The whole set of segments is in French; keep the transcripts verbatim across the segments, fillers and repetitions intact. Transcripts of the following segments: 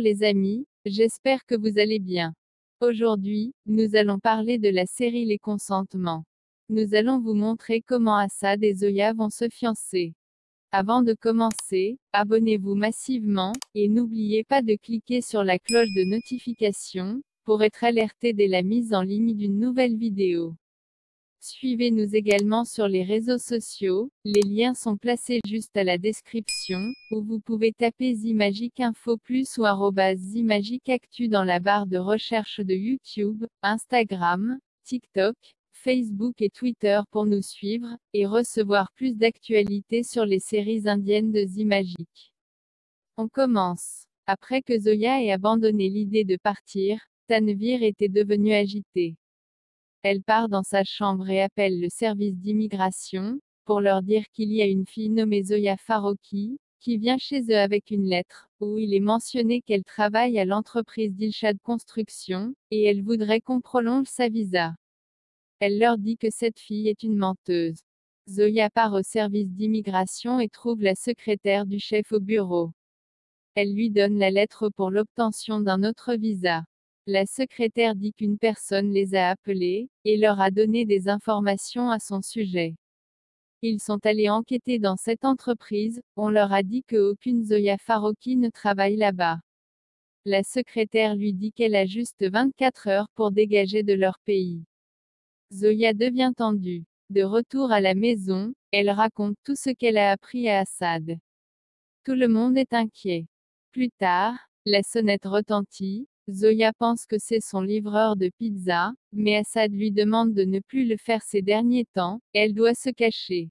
les amis, j'espère que vous allez bien. Aujourd'hui, nous allons parler de la série Les Consentements. Nous allons vous montrer comment Assad et Zoya vont se fiancer. Avant de commencer, abonnez-vous massivement, et n'oubliez pas de cliquer sur la cloche de notification, pour être alerté dès la mise en ligne d'une nouvelle vidéo. Suivez-nous également sur les réseaux sociaux, les liens sont placés juste à la description, où vous pouvez taper Zimagic Info Plus ou arobase Zimagic Actu dans la barre de recherche de YouTube, Instagram, TikTok, Facebook et Twitter pour nous suivre, et recevoir plus d'actualités sur les séries indiennes de Zimagic. On commence. Après que Zoya ait abandonné l'idée de partir, Tanvir était devenue agitée. Elle part dans sa chambre et appelle le service d'immigration, pour leur dire qu'il y a une fille nommée Zoya Faroki, qui vient chez eux avec une lettre, où il est mentionné qu'elle travaille à l'entreprise d'Ilshad Construction, et elle voudrait qu'on prolonge sa visa. Elle leur dit que cette fille est une menteuse. Zoya part au service d'immigration et trouve la secrétaire du chef au bureau. Elle lui donne la lettre pour l'obtention d'un autre visa. La secrétaire dit qu'une personne les a appelés, et leur a donné des informations à son sujet. Ils sont allés enquêter dans cette entreprise, on leur a dit que aucune Zoya Faroki ne travaille là-bas. La secrétaire lui dit qu'elle a juste vingt-quatre heures pour dégager de leur pays. Zoya devient tendue. De retour à la maison, elle raconte tout ce qu'elle a appris à Assad. Tout le monde est inquiet. Plus tard, la sonnette retentit. Zoya pense que c'est son livreur de pizza, mais Assad lui demande de ne plus le faire ces derniers temps, elle doit se cacher.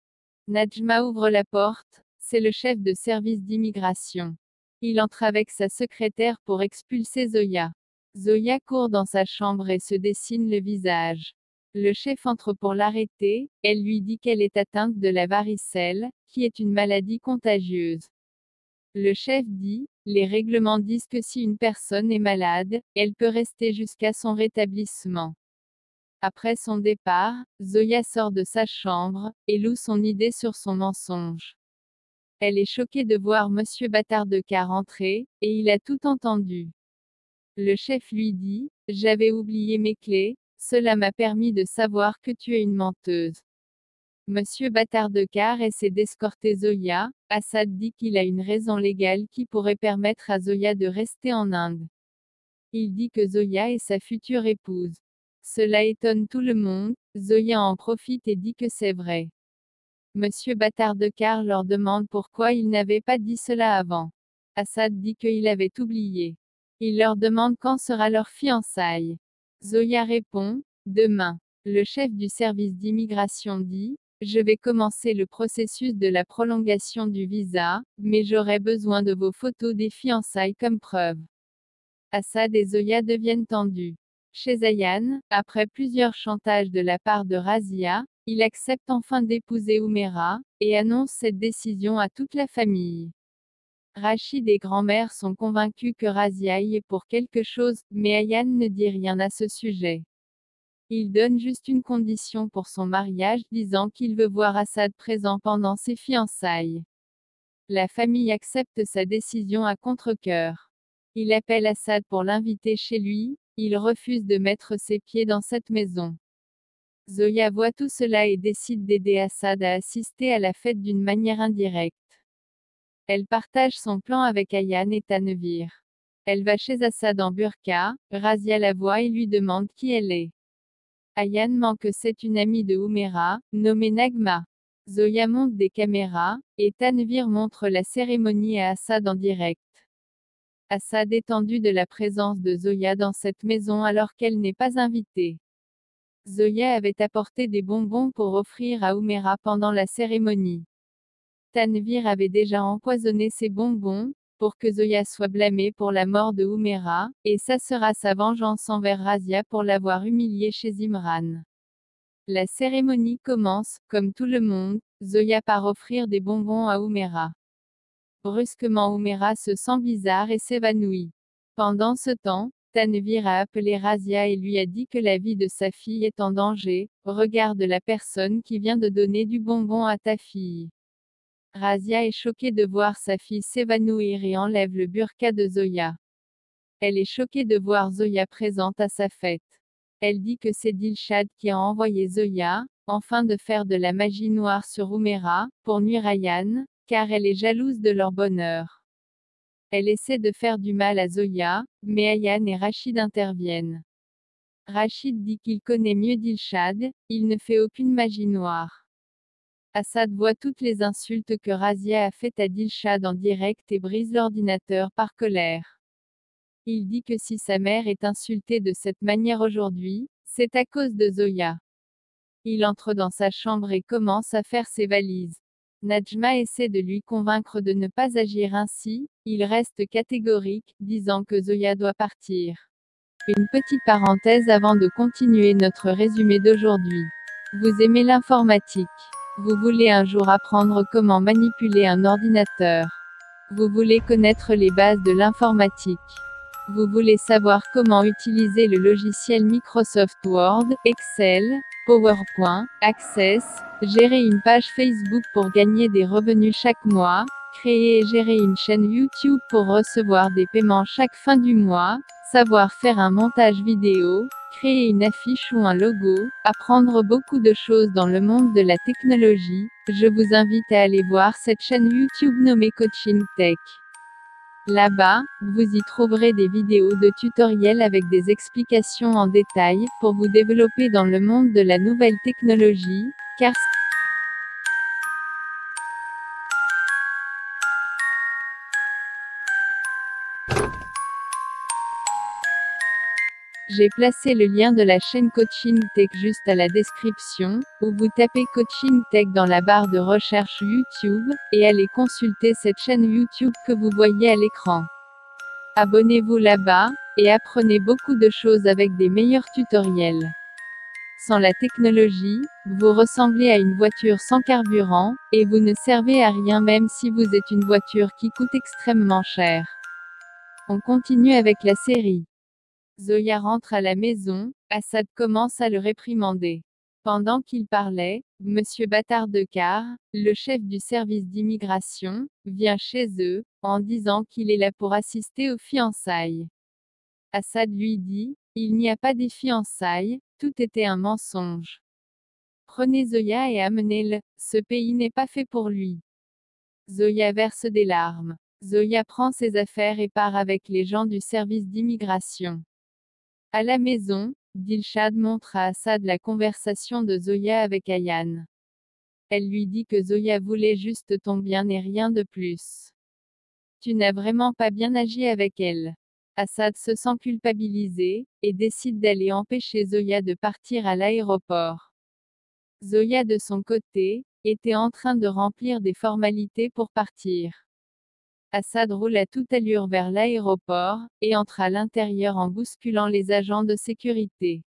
Najma ouvre la porte, c'est le chef de service d'immigration. Il entre avec sa secrétaire pour expulser Zoya. Zoya court dans sa chambre et se dessine le visage. Le chef entre pour l'arrêter, elle lui dit qu'elle est atteinte de la varicelle, qui est une maladie contagieuse. Le chef dit, les règlements disent que si une personne est malade, elle peut rester jusqu'à son rétablissement. Après son départ, Zoya sort de sa chambre, et loue son idée sur son mensonge. Elle est choquée de voir Monsieur Batardekar entrer, et il a tout entendu. Le chef lui dit, j'avais oublié mes clés, cela m'a permis de savoir que tu es une menteuse. Monsieur Batardekar essaie d'escorter Zoya. Assad dit qu'il a une raison légale qui pourrait permettre à Zoya de rester en Inde. Il dit que Zoya est sa future épouse. Cela étonne tout le monde, Zoya en profite et dit que c'est vrai. Monsieur Batardekar leur demande pourquoi il n'avait pas dit cela avant. Assad dit qu'il avait oublié. Il leur demande quand sera leur fiançailles. Zoya répond, demain. Le chef du service d'immigration dit, je vais commencer le processus de la prolongation du visa, mais j'aurai besoin de vos photos des fiançailles comme preuve. Assad et Zoya deviennent tendus. Chez Ayane, après plusieurs chantages de la part de Razia, il accepte enfin d'épouser Oumera, et annonce cette décision à toute la famille. Rachid et grand-mère sont convaincus que Razia y est pour quelque chose, mais Ayane ne dit rien à ce sujet. Il donne juste une condition pour son mariage, disant qu'il veut voir Assad présent pendant ses fiançailles. La famille accepte sa décision à contre-cœur. Il appelle Assad pour l'inviter chez lui, il refuse de mettre ses pieds dans cette maison. Zoya voit tout cela et décide d'aider Assad à assister à la fête d'une manière indirecte. Elle partage son plan avec Ayane et Tanvir. Elle va chez Assad en burqa, Razia la voit et lui demande qui elle est. Ayane ment que c'est une amie de Oumera, nommée Nagma. Zoya monte des caméras, et Tanvir montre la cérémonie à Assad en direct. Assad est tendu de la présence de Zoya dans cette maison alors qu'elle n'est pas invitée. Zoya avait apporté des bonbons pour offrir à Oumera pendant la cérémonie. Tanvir avait déjà empoisonné ces bonbons, pour que Zoya soit blâmée pour la mort de Oumera, et ça sera sa vengeance envers Razia pour l'avoir humiliée chez Imran. La cérémonie commence, comme tout le monde, Zoya part offrir des bonbons à Oumera. Brusquement Oumera se sent bizarre et s'évanouit. Pendant ce temps, Tanvir a appelé Razia et lui a dit que la vie de sa fille est en danger, regarde la personne qui vient de donner du bonbon à ta fille. Razia est choquée de voir sa fille s'évanouir et enlève le burqa de Zoya. Elle est choquée de voir Zoya présente à sa fête. Elle dit que c'est Dilshad qui a envoyé Zoya, afin de faire de la magie noire sur Umaira, pour nuire à Ayane, car elle est jalouse de leur bonheur. Elle essaie de faire du mal à Zoya, mais Ayane et Rachid interviennent. Rachid dit qu'il connaît mieux Dilshad, il ne fait aucune magie noire. Assad voit toutes les insultes que Razia a faites à Dilshad en direct et brise l'ordinateur par colère. Il dit que si sa mère est insultée de cette manière aujourd'hui, c'est à cause de Zoya. Il entre dans sa chambre et commence à faire ses valises. Najma essaie de lui convaincre de ne pas agir ainsi, il reste catégorique, disant que Zoya doit partir. Une petite parenthèse avant de continuer notre résumé d'aujourd'hui. Vous aimez l'informatique. Vous voulez un jour apprendre comment manipuler un ordinateur. Vous voulez connaître les bases de l'informatique. Vous voulez savoir comment utiliser le logiciel Microsoft Word, Excel, PowerPoint, Access, gérer une page Facebook pour gagner des revenus chaque mois, créer et gérer une chaîne YouTube pour recevoir des paiements chaque fin du mois, savoir faire un montage vidéo, créer une affiche ou un logo, apprendre beaucoup de choses dans le monde de la technologie. Je vous invite à aller voir cette chaîne YouTube nommée Coaching Tech. Là-bas, vous y trouverez des vidéos de tutoriels avec des explications en détail, pour vous développer dans le monde de la nouvelle technologie, car j'ai placé le lien de la chaîne Coaching Tech juste à la description, où vous tapez Coaching Tech dans la barre de recherche YouTube, et allez consulter cette chaîne YouTube que vous voyez à l'écran. Abonnez-vous là-bas, et apprenez beaucoup de choses avec des meilleurs tutoriels. Sans la technologie, vous ressemblez à une voiture sans carburant, et vous ne servez à rien même si vous êtes une voiture qui coûte extrêmement cher. On continue avec la série. Zoya rentre à la maison, Assad commence à le réprimander. Pendant qu'il parlait, Monsieur Bâtard de Car, le chef du service d'immigration, vient chez eux, en disant qu'il est là pour assister aux fiançailles. Assad lui dit, il n'y a pas de fiançailles, tout était un mensonge. Prenez Zoya et amenez-le, ce pays n'est pas fait pour lui. Zoya verse des larmes. Zoya prend ses affaires et part avec les gens du service d'immigration. À la maison, Dilshad montre à Assad la conversation de Zoya avec Ayane. Elle lui dit que Zoya voulait juste ton bien et rien de plus. Tu n'as vraiment pas bien agi avec elle. Assad se sent culpabilisé, et décide d'aller empêcher Zoya de partir à l'aéroport. Zoya de son côté, était en train de remplir des formalités pour partir. Assad roule à toute allure vers l'aéroport, et entre à l'intérieur en bousculant les agents de sécurité.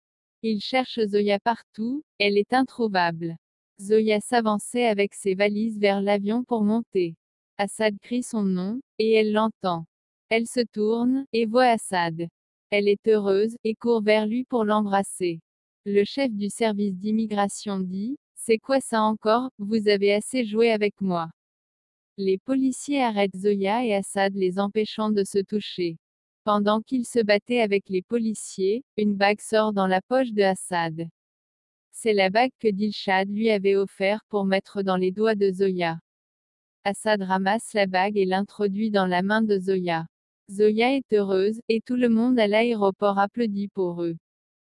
Il cherche Zoya partout, elle est introuvable. Zoya s'avançait avec ses valises vers l'avion pour monter. Assad crie son nom, et elle l'entend. Elle se tourne, et voit Assad. Elle est heureuse, et court vers lui pour l'embrasser. Le chef du service d'immigration dit, « C'est quoi ça encore, vous avez assez joué avec moi. » Les policiers arrêtent Zoya et Assad les empêchant de se toucher. Pendant qu'ils se battaient avec les policiers, une bague sort dans la poche de Assad. C'est la bague que Dilshad lui avait offert pour mettre dans les doigts de Zoya. Assad ramasse la bague et l'introduit dans la main de Zoya. Zoya est heureuse, et tout le monde à l'aéroport applaudit pour eux.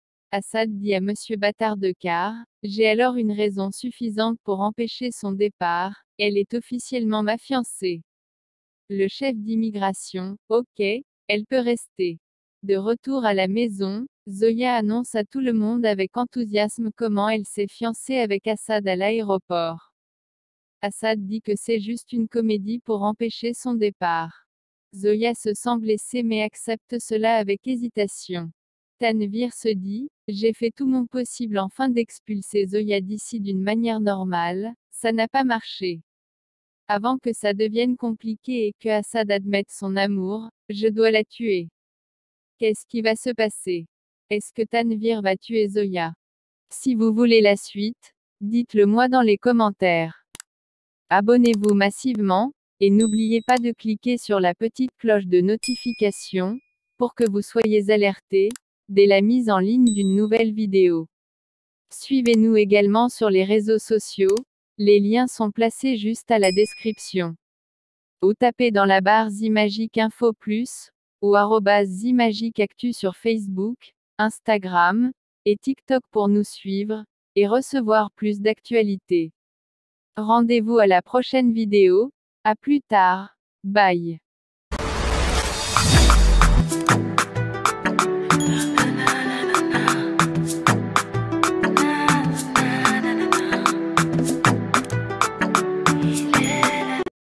Assad dit à Monsieur Bâtard de Car, « J'ai alors une raison suffisante pour empêcher son départ, elle est officiellement ma fiancée. » Le chef d'immigration, « Ok, elle peut rester. » De retour à la maison, Zoya annonce à tout le monde avec enthousiasme comment elle s'est fiancée avec Assad à l'aéroport. Assad dit que c'est juste une comédie pour empêcher son départ. Zoya se sent blessée mais accepte cela avec hésitation. Tanvir se dit, j'ai fait tout mon possible afin d'expulser Zoya d'ici d'une manière normale, ça n'a pas marché. Avant que ça devienne compliqué et que Assad admette son amour, je dois la tuer. Qu'est-ce qui va se passer? Est-ce que Tanvir va tuer Zoya? Si vous voulez la suite, dites-le moi dans les commentaires. Abonnez-vous massivement, et n'oubliez pas de cliquer sur la petite cloche de notification, pour que vous soyez alertés dès la mise en ligne d'une nouvelle vidéo. Suivez-nous également sur les réseaux sociaux, les liens sont placés juste à la description. Ou tapez dans la barre Zimagique Info Plus, ou arobase Zimagique Actu sur Facebook, Instagram, et TikTok pour nous suivre, et recevoir plus d'actualités. Rendez-vous à la prochaine vidéo, à plus tard, bye.